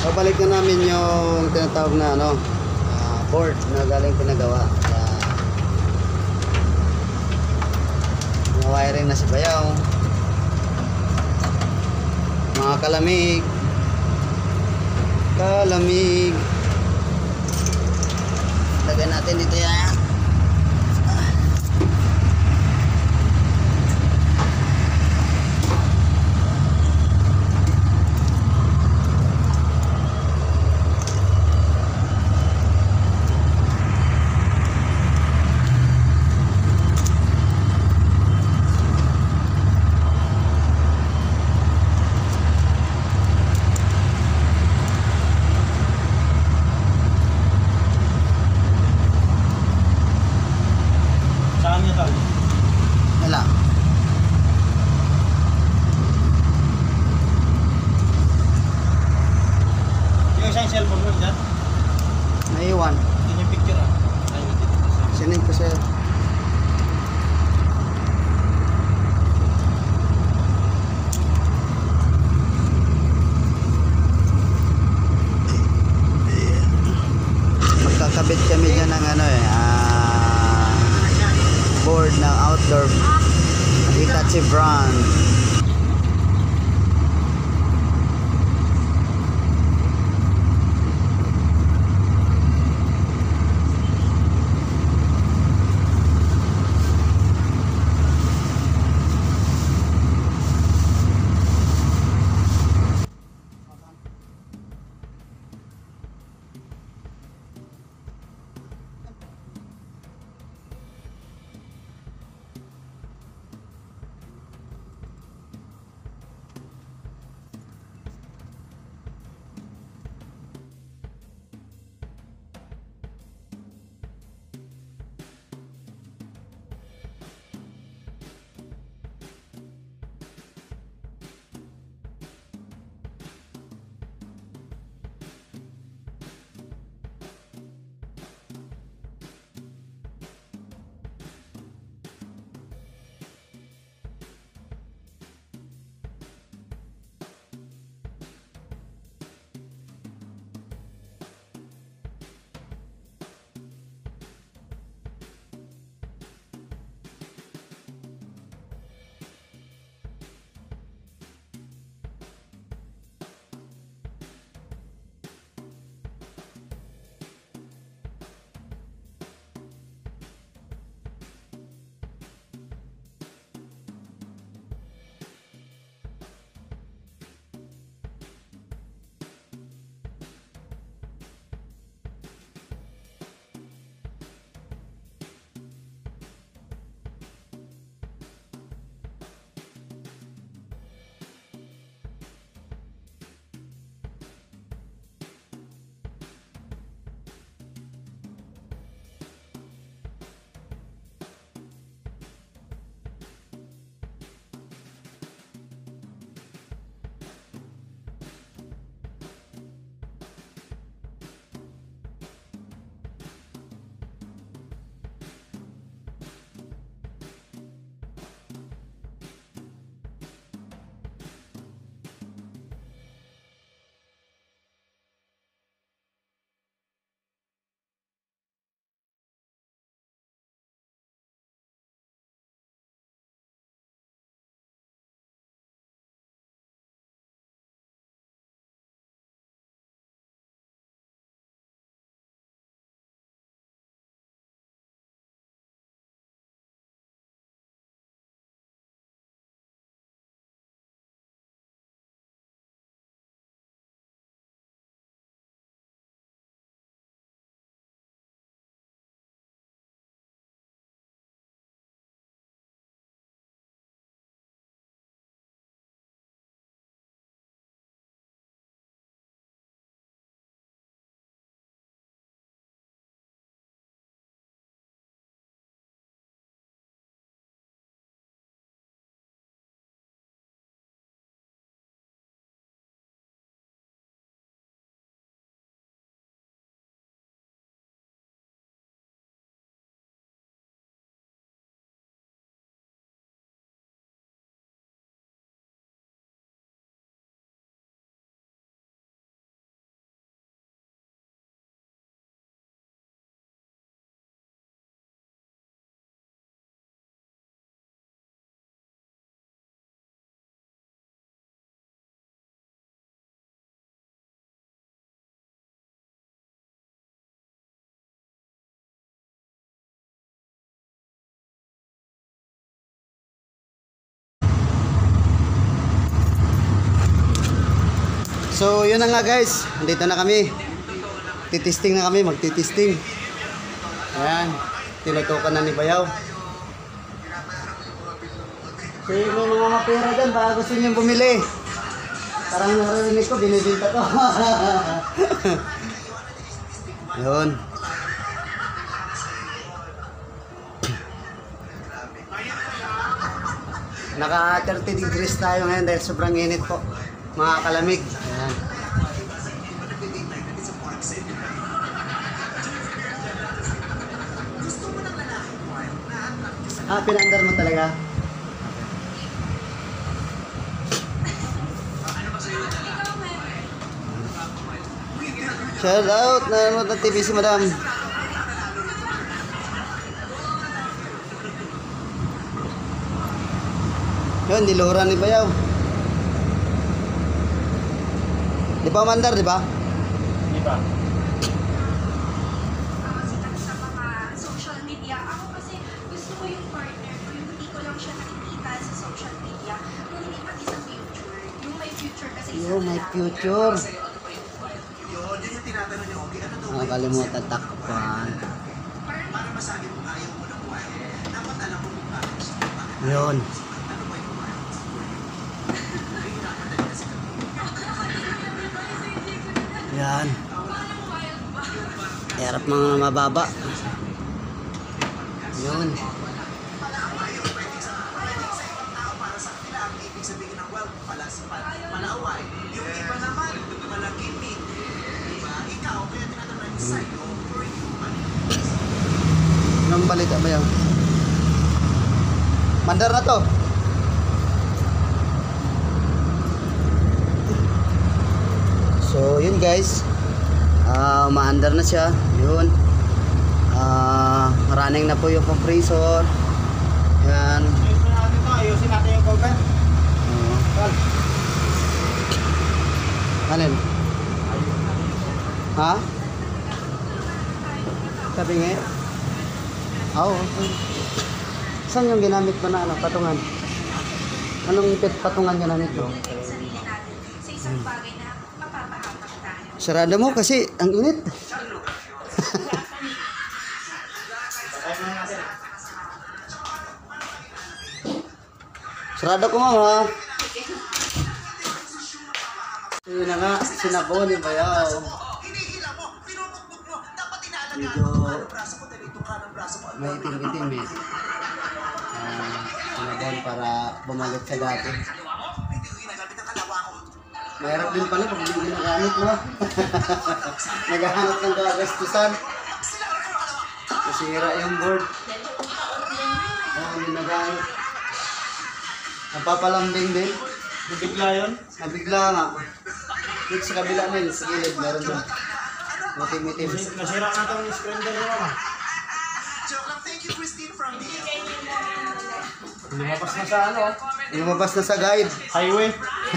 Babalik na namin yung tinatawag na board na galing pinagawa. Wiring na si Bayaw. Mga kalamig. Lagyan natin dito yan. Wala. Yung isang cellphone mo dyan? Naiwan. Yun yung picture ah. Sinend ko sa'yo. Magkakabit kami dyan ng board ng outdoor Hitachi brand. So yun na nga guys, dito na kami. Titisting na kami, magtitisting. Ayan, tinutukan na ni Bayaw. So may mga mapera dyan, baka gusto nyo bumili. Parang narinig ko, binibinta ko. Yun. Naka 30 degrees tayo ngayon dahil sobrang init po. Mga kalamig. Ayan. Pinandar mo talaga? Shout out! Nanonood ng TV si Madam. Yun, niluhuran ni Bayaw. Di ba mandar, di ba? Di ba? Sa mga social media. Ako kasi gusto ko yung partner ko, yung hindi ko lang siya nakikita sa social media. Kung hindi pati sa future. Yung may future kasi isa Yung may lang. future. Nakakalimutan takpan. Yun. Yan. Harap mga mababa. Yun. Anong balita ba yan? Mandar na to. So yun guys, umaandar na siya. Yun, running na po yung compressor. Yan. Ayusin natin yung cover. Alin? Ha? Sabi nga eh. Oo. Saan yung ginamit mo na ano, patungan? Anong patungan ginamit mo? Sarili natin sa isang bagay na mapapahamak tayo. Sarado mo kasi ang init. Sarado ko mama. Yun na nga, sinabo ni Bayaw. Medyo may itim-itim eh. Sinabon para bumalik sa dati. Mahirap din pala pag hindi ginagamit, no? Naghahanap ng gagastusan. Nasira yung board. Hindi nagamit. Napapalambing din. Nabigla yun? Nabigla nga. Dito sa kabila nil, sa gilid, meron doon. Itim-itim. Nasira na itong screen door mo. Lumabas na sa ano? Lumabas na sa guide. Highway.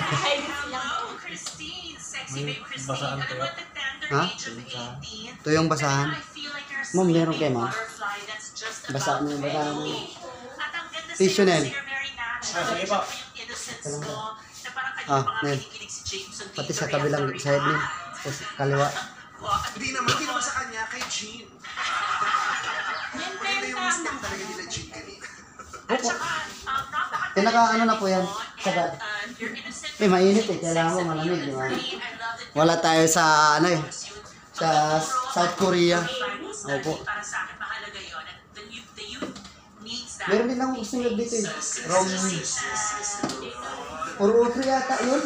Basaan kayo? Ha? Ito yung basahan. Ma'am, meron kayo, ma'am? Basa mo yung basahan mo. Tissue na yun. Sige po. Nel. Pati sa kabilang side niya. Sa kaliwa. Hindi naman sa kanya, kay Jean. Maganda yung mistake talaga nila Jean kanina. Opo. Pinaka ano na po yan. Sagad. Mainit eh. Kailangan mo malamig. Di ba? Wala tayo sa ano eh. Sa South Korea. Opo. Meron din akong gusto dito eh. From Uru-Utri yata yun.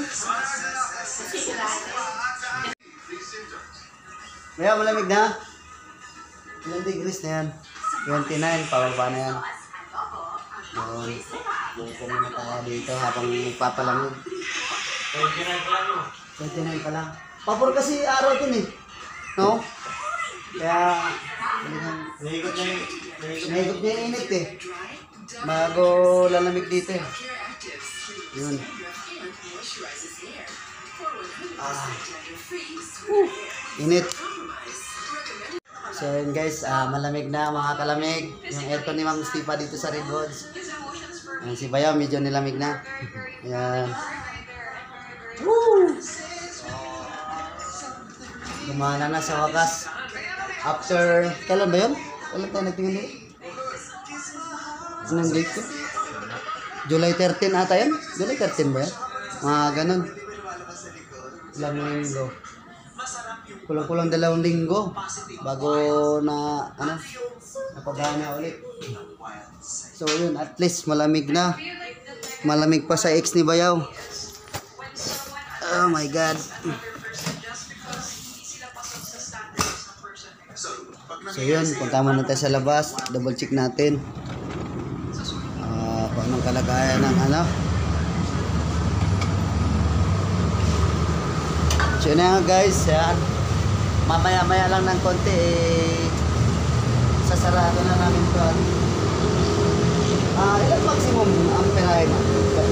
Kaya malamig na. Ilang degrees na yan? 29, pababa na yan. Yun. Dito na tayo dito habang papalamig. 29 pa lang. Papor kasi araw din eh. No? Kaya, Nahigot na yung... nahigot niya yung init eh. Bago lalamig dito eh. Yun. Init. So yun guys, malamig na mga kalamig. Yung aircon ni Ma'am Stipa dito sa Redwoods. Si Bayaw medyo nilamig na. Yan. Woo! Gumana na sa wakas. After, kailan ba yun? Kailan tayo nagtingin dito? Anong date ko? July 13 ata yun? July 13 ba yan? Mga ganun. Ilang linggo. Kulang-kulang 2 linggo. Bago na, ano, napagana ulit. So yun, at least malamig na. Malamig pa sa ex ni Bayaw. Oh my God. So yun, punta muna tayo sa labas. Double check natin. Kung anong kalagayan ng ano. So yun na nga guys. Yan. Mamaya-maya lang ng konti. Sasarado na namin ito. Ilang maximum ang pinahin mo?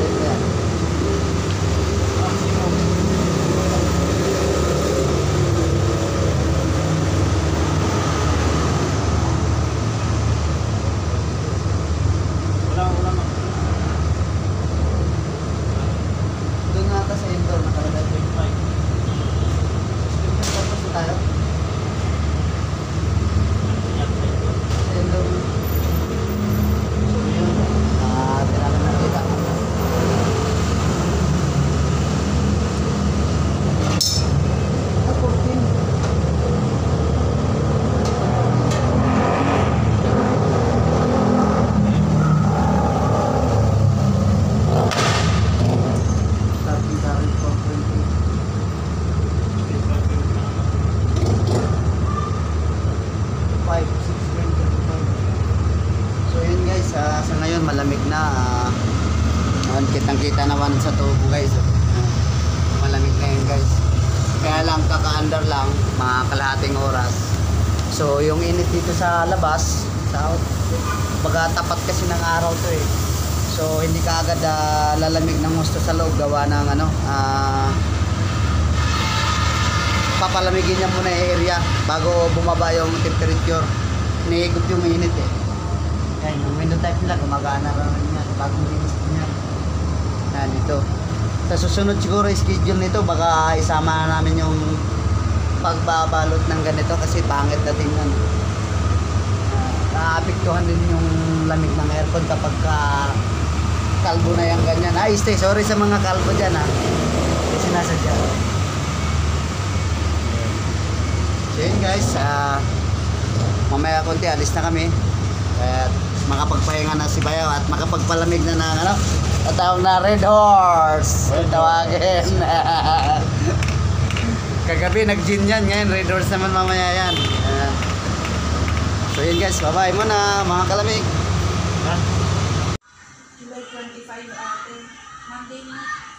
Maximum. Wala. Doon nga ata sa indoor, nakalagay 25. Tapos na tayo? Sa indoor. So yun, tinalang nakita. Ah, 14. Starting current for 20. 5, 6, 25. So yun guys, sa ngayon malamig na. Kitang-kita naman sa tubo guys. Malamig na yun guys. Kaya lang kaka-under lang, mga kalahating oras. So yung init dito sa labas, baga tapat kasi ng araw to eh. So hindi ka agad lalamig ng gusto sa loob, gawa ng ano, papalamigin niya muna yung area bago bumaba yung temperature. Iniikot yung init eh. Yan, yung window type nila gumagana rin niya bagong linis niya. Yan, ito. Sa susunod siguro schedule nito, baka isama na namin yung pagbabalot ng ganito kasi pangit na tingnan. Naapektuhan din yung lamig ng aircon kapag kalbo na yung ganyan. Stay, sorry sa mga kalbo dyan kasi sinasadya. So yun guys, mamaya konti alis na kami at makapagpahinga na si Bayaw at makapagpalamig na ng ano, tatawag na Red Horse. Tawagin. Kagabi nag-gin yan, ngayon Red Horse naman mamaya yan. So yun guys, bye-bye muna mga kalamig. July 25 ate. Monday na.